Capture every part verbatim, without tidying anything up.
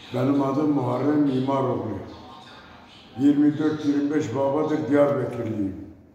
Benim adım Muharrem Mimaroğlu. yirmi dört yirmi beş babadır, Diyarbakırlıyım.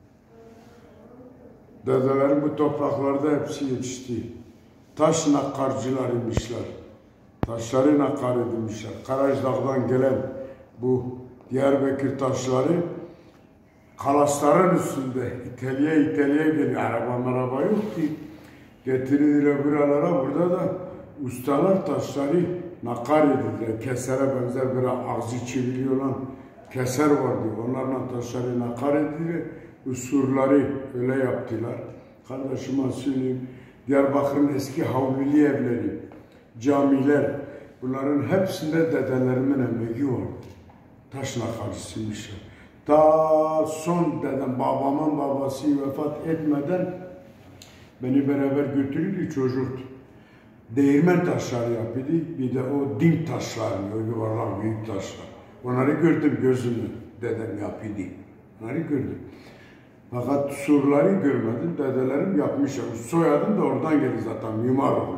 Dedelerim bu topraklarda hepsi yetişti. Taş nakkarcılarıymışlar. Taşları nakkar edilmişler. Karacadağ'dan gelen bu Diyarbakır taşları kalasların üstünde İtalya İtalya geliyor. Araba maraba yok ki. Getirildiler buralara. Burada da ustalar taşları nakkar edildiler. Kesere benzer bir ağzı çivili olan keser vardı. Onlarla taşları nakkar edildiler. Usurları öyle yaptılar. Kardeşime söyleyeyim. Diyarbakır'ın eski havlili evleri, camiler, bunların hepsinde dedelerimin emeği vardı. Taş nakkarcısıymışlar. Ta son dedem, babamın babası vefat etmeden beni beraber götürürdü, çocuktu. Değirmen taşları yapıyordu, bir de o dim taşları, o yuvarlak büyük taşlar. Onları gördüm gözümü, dedem yapıyordu. Onları gördüm. Fakat surları görmedim, dedelerim yapmışlar. Soyadım da oradan geldi zaten, Mimaroğlu.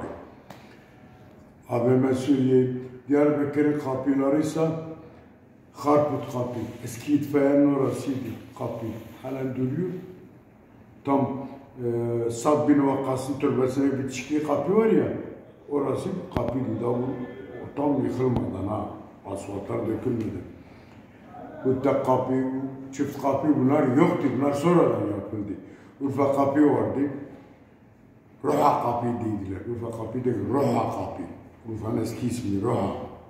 Abime söyleyeyim, Diyarbakır'ın kapılarıysa Harput kapı, eski itfaiyenin orasıydı kapı. Halen duruyor. Tam e, Sad bin Vakkas'ın türbesine bitişik kapı var ya, orası kapıydı. Daha bu tam yıkılmadan ha, asfaltlar dökülmedi. Bu tek kapı, çift kapı bunlar yoktu, bunlar sonradan yapıldı. Urfa kapı vardı, Roha kapı dediler. Urfa kapı değil, Roha kapı. Urfa'nın eski ismi Roha.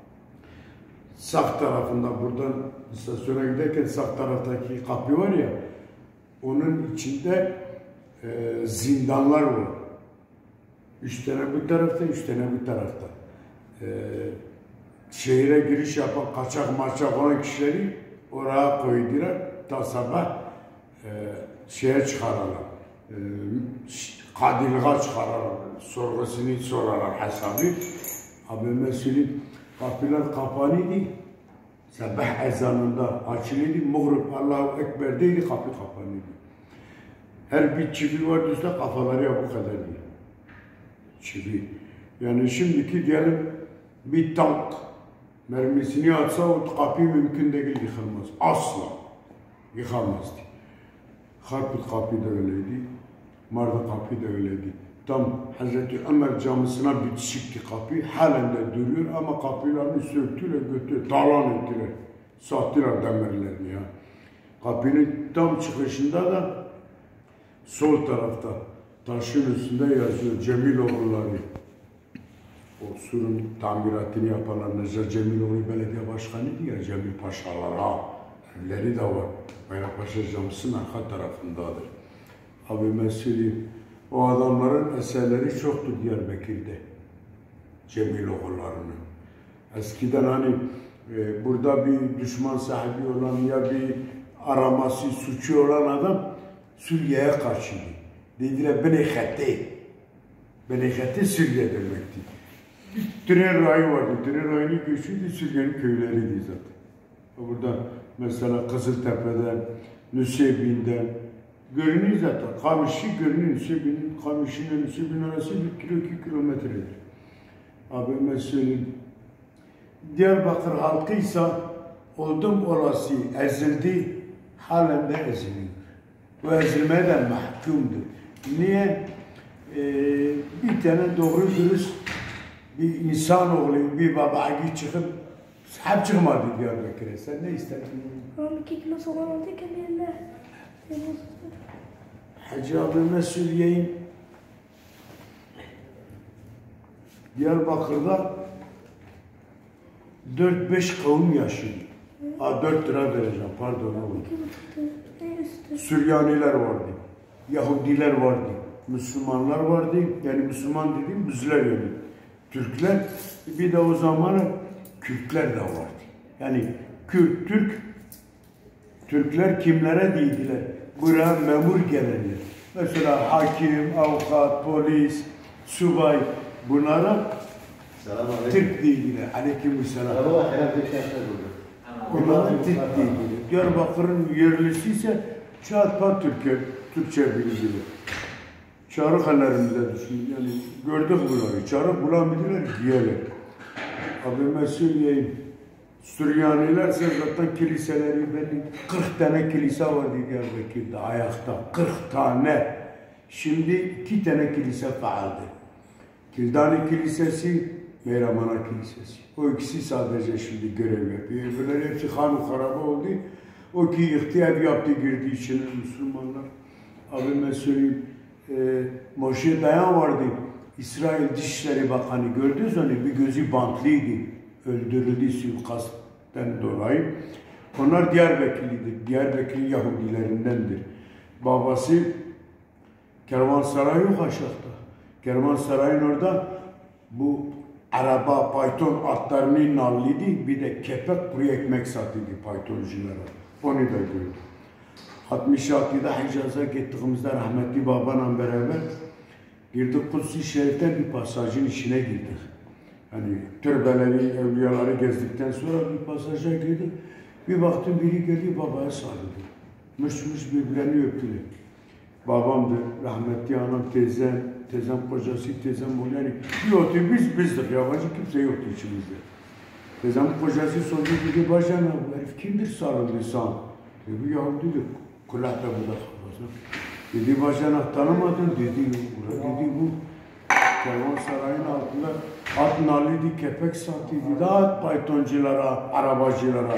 Sağ tarafında buradan istasyona giderken sağ taraftaki kapı var ya, onun içinde e, zindanlar var. Üç tane bu tarafta, üç tane bu tarafta. E, şehire giriş yapan kaçak maçak olan kişileri oraya koydular. Ta sabah e, şeye çıkararlar. E, kadilga çıkararlar. Sorgusunu sorarlar hesabı. Abime söyleyeyim. Kapılar kapanıydı. Sabah ezanında açılıydı. Muğrib Allahu Ekber deydi, kapı kapanıydı. Her bir çivi vardı üstte, kafaları ya bu kadardı. Çivi. Yani şimdiki diyelim bir tank mermisini atsa o kapı mümkün değil yıkılmaz. Asla yıkamazdı. Harput kapı da öyleydi. Marda kapı da öyleydi. Tam Hazreti Ömer Camisi'ne bitişikti kapı. Halen de duruyor ama kapılarını söktüler, götürdüler, talan ettiler. Sattılar demirlerini ya. Kapının tam çıkışında da sol tarafta taşın üstünde yazıyor Cemiloğulları. O surun tamiratını yapanlar Nezer Cemiloğlu belediye başkanıydı ya, Cemil Paşalar ha. Evleri de var. Bayrakpaşa Camisi'nin arka tarafındadır. Abime söyleyeyim. O adamların eserleri çoktu Diyarbakır'da. Cemiloğullarının. Eskiden hani e, burada bir düşman sahibi olan ya bir araması, suçu olan adam Suriye'ye kaçırdı. Dediler Benekhet'te. Benekhet'te Suriye demekti. Bir tren rayı vardı. Tren rayını geçiyordu, Suriye'nin köyleriydi zaten. Burada mesela Kızıltepe'de, Nüseybin'de görünüyor zaten. Kamışı görünüyor. Nüseybin'in, Kamışı'nın Nüseybin arası bir kilo, iki kilometredir. Abime söyleyeyim. Diyarbakır halkıysa oldum orası ezildi, halen de eziliyor. Bu ezilmeye de mahkumdur. Niye? Ee, bir tane doğru dürüst bir insanoğlu, bir babacı çıkıp hep çıkmadı Diyarbakır'a. Sen ne istedin? iki kilo soğan aldı kendine. Hacı abime söyleyeyim. Diyarbakır'da dört beş kavim yaşıyor. Ha, dört lira vereceğim, pardon oğlum. Süryaniler vardı, Yahudiler vardı, Müslümanlar vardı. Yani Müslüman dediğim bizler yani. Türkler, bir de o zaman Kürtler de vardı. Yani Kürt, Türk, Türkler kimlere değdiler? Buraya memur gelenler. Mesela hakim, avukat, polis, subay, bunlara Türk değdiler. Aleykümselam. Onlara Türk değdiler. Diyarbakır'ın yerlisi ise çatpa Türkçe, Türkçe bilgiler. Çarık hallerimize düşün. Yani gördük bunları. Çarık bulamadılar, giyeler. Abime söyleyeyim. Süryanilerse zaten kiliseleri belli. kırk tane kilise vardı Diyarbakır'da ayakta. kırk tane. Şimdi iki tane kilise faaldir. Kildani Kilisesi, Meyramana Kilisesi. O ikisi sadece şimdi görev yapıyor. Öbürleri hepsi han-ı haraba oldu. O ki ihtiyar yaptı girdi içine Müslümanlar. Abime söyleyeyim. E, Moşe Dayan vardı. İsrail Dışişleri Bakanı gördünüz onu, bir gözü bantlıydı. Öldürüldü suikastten dolayı. Onlar Diyarbakırlıdır. Diyarbakır Yahudilerindendir. Babası Kervansaray yok aşağıda. Kervansarayın orada bu araba, payton atlarının nallıydı. Bir de kepek kuru ekmek satıydı paytonculara. Onu da gördüm. altmış altıda Hicaz'a gittiğimizde rahmetli babanla beraber girdik Kudüs-i Şerif'ten bir pasajın içine girdik. Hani türbeleri, evliyaları gezdikten sonra bir pasaja girdik. Bir baktım biri geldi babaya sarıldı. Mış mış birbirlerini öptüler. Babamdı, rahmetli anam, teyzem, teyzem kocası, teyzem Mulyani. Bir otur, biz bizdik, yabancı kimse yoktu içimizde. Teyzem kocası sordu, dedi, bacan abi, herif kimdir sarıldı sana? Dedi, Yahudi'dir, kulakta burada kafası. Dedi, bacana tanımadın, dedi, dedi bu. Kervansarayın altında at nalıydı, kepek satıydı, da paytonculara, arabacılara.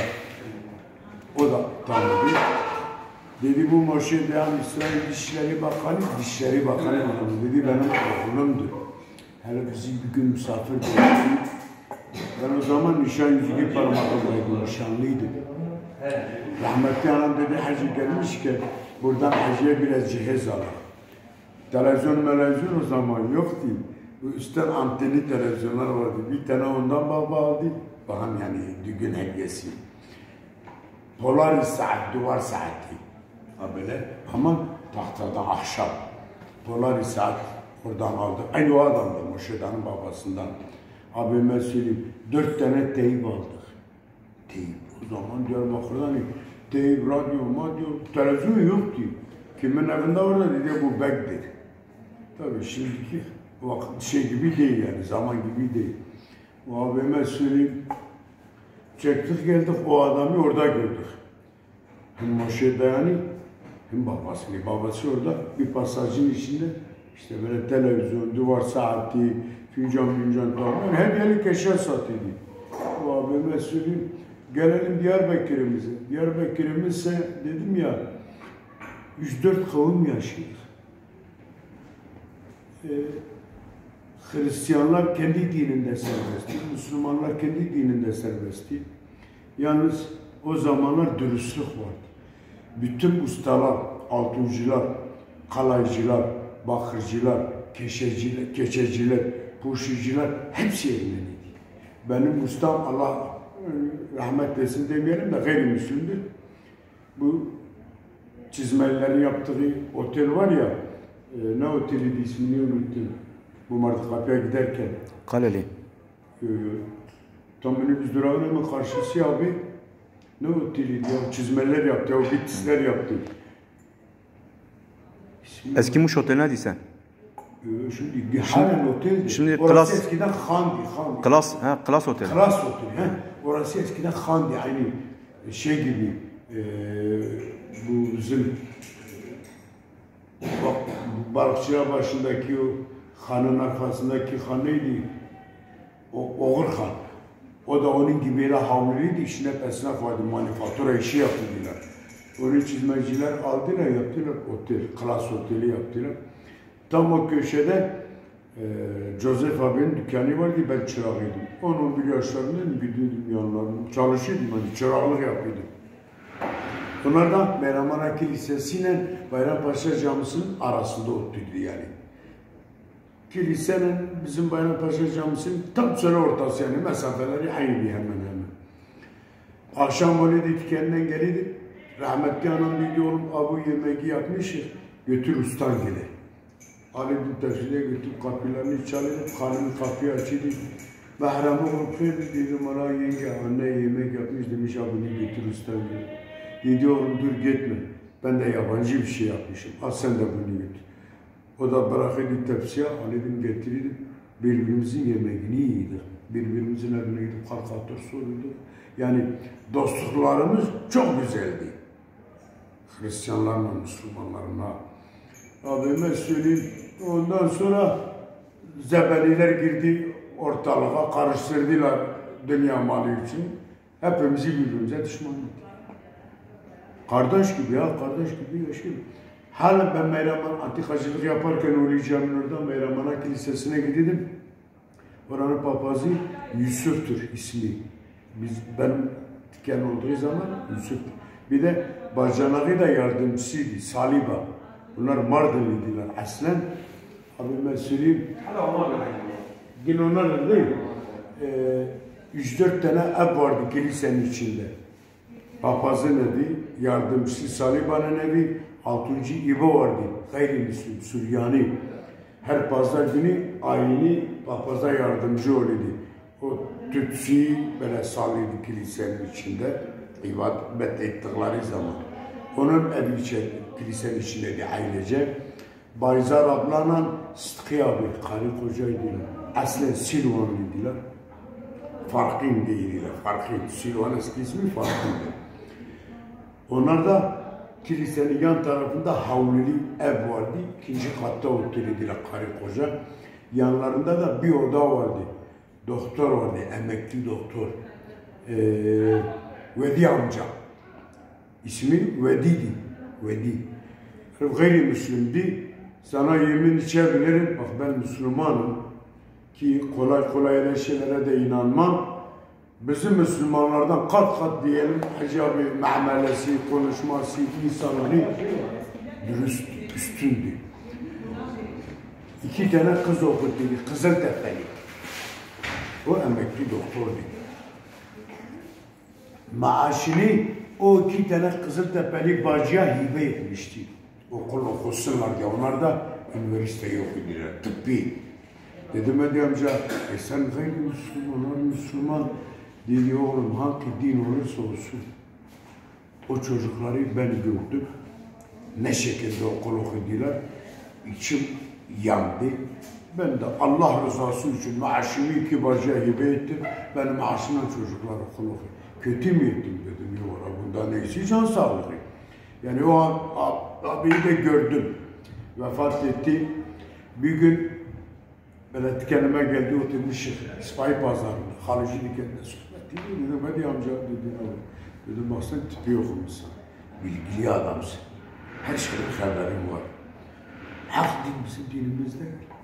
O da tanıdı. Dedi bu Moşe Dayan İsrail Dışişleri Bakanı, Dışişleri Bakanı dedi benim oğlumdur. Hele bizi bir gün misafir bıraktı. Ben o zaman nişan yüzüğü parmağımdaydım, nişanlıydım. Rahmetli anam dedi hacı gelmişken buradan hacıya biraz cihez alır. Televizyon melevizyon o zaman yoktu. Bu üstten anteni televizyonlar vardı. Bir tane ondan baba aldı. Bakın yani düğün hediyesi. Polaris saat, duvar saati. Ha böyle ama tahtada ahşap. Polaris saat oradan aldı. Aynı o adamdı Moşe Dayan'ın babasından. Abime söyleyeyim. Dört tane teyip aldık. Teyip. O zaman Diyarbakır'dan teyip, radyo, madyo, televizyon yoktu. Kimin evinde orada dedi bu bektir. Tabii şimdiki vakit şey gibi değil yani, zaman gibi değil. O abime söyleyeyim, çektik geldik, o adamı orada gördük. Hem Moşe Dayan'ı, hem babasını. Babası orada bir pasajın içinde, işte böyle televizyon, duvar saati, fincan fincan tamam, hediyelik eşya satıyordu. O abime söyleyeyim, gelelim Diyarbakır'ımıza. Diyarbakır'ımızsa dedim ya, yüz dört kavim yaşıyor. Ee, Hristiyanlar kendi dininde serbestti, Müslümanlar kendi dininde serbestti. Yalnız o zamanlar dürüstlük vardı. Bütün ustalar, altunciler, kalaycılar, bakırcılar, keşeciler, keçeciler, puşiciler hepsi Ermeniydi. Benim ustam Allah rahmet etsin demeyelim de gayrimüslimdir. Bu çizmelilerin yaptığı otel var ya, e, ne oteliydi ismini unuttum. Bu Martıkapı'ya giderken. Kaleli. E, tam minibüs durağının karşısı abi. Ne oteliydi ya? Çizmeler yaptı, o bitizler yaptı. İsmi Eski Muş Oteli ne diysen? E, şimdi halen oteldi. Şimdi orası klas, eskiden Han'di. Han'di. Klas, ha, Klas Oteli. Klas oteli. He? Orası eskiden Han'di. Aynı şey gibi. E, bu bizim bak, balıkçılar başındaki o hanın arkasındaki han neydi? O Oğur Han. O da onun gibi havluydu. İçine esnaf vardı. Manifatura işi yaptılar. Onu çizmeciler aldılar, yaptılar otel. Klas oteli yaptılar. Tam o köşede e, Joseph abinin dükkanı vardı. Ben çırağıydım. on bir yaşlarından gidiyordum yanlarına. Çalışıyordum. Hani çıraklık yapıyordum. Bunlar da Meyramana Kilisesi ile Bayrampaşa Camisi'nin arasında oturdu yani. Kilisenin bizim Bayrampaşa Camisi'nin tam şöyle ortası yani mesafeleri aynı bir hemen hemen. Akşam öyle dükkanından geliydi. Rahmetli anam dedi oğlum abu yemeği yapmış götür ustan gele. Alevdim tefsire götür kapılarını çalıyor. Hanım kapıyı açıydı. Bahramı okuyordu dedim ona yenge anne yemek yapmış demiş abini götür ustan gele. Dedi oğlum dur gitme. Ben de yabancı bir şey yapmışım. Al sen de bunu götür. O da bırakırdı tepsiye, alırdım getirirdim. Birbirimizin yemeğini yiydik. Birbirimizin evine gidip halk hatır soruyorduk. Yani dostluklarımız çok güzeldi. Hristiyanlarla, Müslümanlarla. Abime söyleyeyim. Ondan sonra Zebeliler girdi ortalığa, karıştırdılar dünya malı için. Hepimizi birbirimize düşman ettik. Kardeş gibi ya, kardeş gibi yaşıyor. Hala ben Meyraman antikacılık yaparken Ulu Cami'nin orada Meyramana Kilisesi'ne gidelim. Oranın papazı Yusuf'tur ismi. Biz, benim diken olduğu zaman Yusuf. Bir de bacanağı da yardımcısıydı, Saliba. Bunlar Mardinliydiler aslen. Abi ben söyleyeyim. Yine onlar değil. Ee, üç dört tane ev vardı kilisenin içinde. Papazın evi, yardımcısı Saliba'nın evi, altıncı İbo vardı. Gayrimüslim, Süryani. Her pazar günü ayini papaza yardımcı oluyordu. O tütsü böyle sallıydı kilisenin içinde. İbadet ettikleri zaman. Onun evi içinde, kilisenin içindeydi ailece. Bayzar ablanla Sıtkı abi, karı kocaydılar. Aslen Silvanlıydılar. Farkın değildiler, farkın. Silvan eski ismi Farkın'dı. Onlar da kilisenin yan tarafında havlili ev vardı. İkinci katta oturuyordular karı koca. Yanlarında da bir oda vardı. Doktor vardı, emekli doktor. Ee, Vedi amca. İsmi Vedi'di. Vedi. Gayrimüslimdi. Sana yemin içebilirim. Bak ben Müslümanım. Ki kolay kolay öyle şeylere de inanmam. Bizim Müslümanlardan kat kat diyelim hicabı, muamelesi, konuşması, insanları dürüst, üstündü. İki tane kız okuttu, Kızıltepe'li. O emekli doktordu. Maaşını o iki tane Kızıltepe'li bacıya hibe etmişti. Okul okusunlar diye. Onlar da üniversiteyi okudular, tıbbi. Dedim Hadi amca, e sen gayrimüslim, onlar Müslüman. Dedi oğlum hangi din olursa olsun. O çocukları ben gördüm. Ne şekilde okul okudular. İçim yandı. Ben de Allah rızası için maaşımı iki bacıya hibe ettim. Ben maaşımla çocuklar okul okuyor. Kötü mü ettim dedim. Yok bunda neyse can sağlığı. Yani o an abiyi de gördüm. Vefat etti. Bir gün böyle kendime geldi oturmuş İsmail Pazarı'nda. Halici dikeninde sohbet ediyor. Dedim hadi amca dedim. Dedim bak sen tipi okumuşsun. Bilgili adamsın. Her şeyin haberin var. Hak din bizim dinimizde.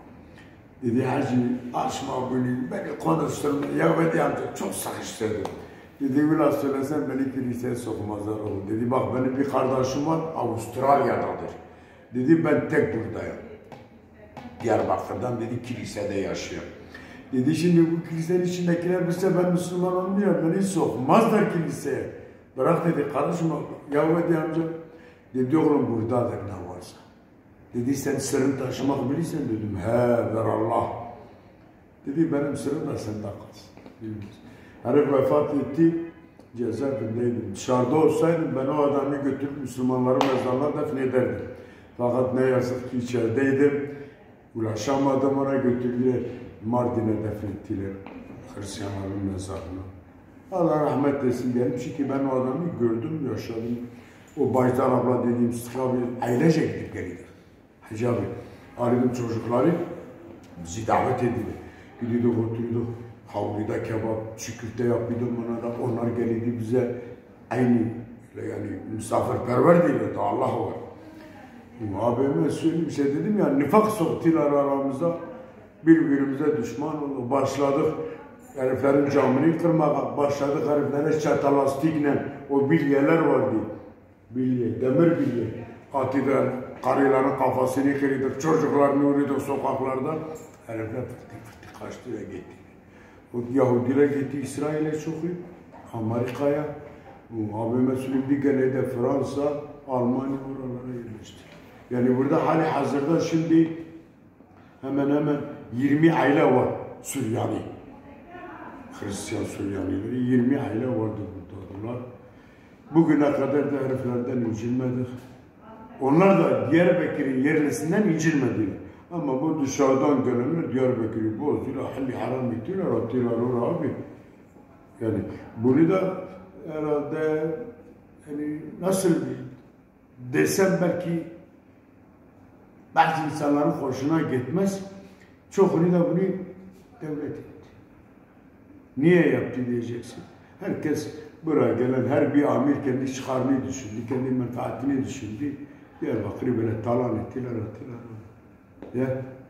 Dedi hacı açma bunu beni konuşturma. Ya hadi amca çok sıkıştırdım. Dedi biraz söylesen beni kiliseye sokmazlar oğlum. Dedi bak benim bir kardeşim var Avustralya'dadır. Dedi ben tek buradayım. Diyarbakır'dan dedi kilisede yaşıyor. Dedi şimdi bu kilisenin içindekiler bilse ben Müslüman olmuyor. Beni sokmazlar kiliseye. Bırak dedi kardeşim Yahudi amca. Dedi oğlum buradadır ne varsa. Dedi sen sırrını taşımak bilirsen dedim. He ver Allah. Dedi benim sırrım da sende kalsın. Herif vefat etti. Cezaevindeydim. Dışarıda olsaydım ben o adamı götürüp Müslümanları mezarına defnederdim. Fakat ne yazık ki içerideydim. Ulaşamadım ona götürdüler. Mardin'e defnettiler. Hristiyanların mezarına. Allah rahmet etsin diyelim. Çünkü ben o adamı gördüm, yaşadım. O Baytar abla dediğim Sıtkı abi ailece gidip geldik. Hacı abi, aradım çocukları bizi davet edildi. Gidiyorduk, oturuyorduk. Havluda kebap, çiğ yapıyordum ona da. Onlar geldi bize aynı yani misafirperver değildi. Allah var. Abime söyleyeyim şey dedim ya nifak soktular aramızda. Birbirimize düşman oldu. Başladık heriflerin camını kırmaya. Başladık heriflere çatalastikle o bilyeler vardı. Bilye, demir bilye. Atıdan karıların kafasını kırıyorduk. Çocuklarını vuruyorduk sokaklarda. Herifler fıttık fıttık kaçtı ve gitti. O Yahudiler gitti İsrail'e sokuyor. Amerika'ya. Abime söyleyeyim bir gene de Fransa, Almanya oralara yerleşti. Yani burada hali hazırda şimdi hemen hemen yirmi aile var Süryani. Hristiyan Süryanileri yirmi aile vardı buradadılar. Bugüne kadar da heriflerden incilmedik. Onlar da Diyarbakır'ın yerlisinden incilmediler. Ama bu dışarıdan gelenler Diyarbakır'ı bozdular, halli haram ettiler, attılar oraya abi. Yani bunu da herhalde yani nasıl desem belki bazı insanların hoşuna gitmez. Çoğunu da bunu devlet etti. Niye yaptı diyeceksin. Herkes buraya gelen her bir amir kendi çıkarını düşündü, kendi menfaatini düşündü. Diyarbakır'ı böyle talan ettiler, attılar. Ya.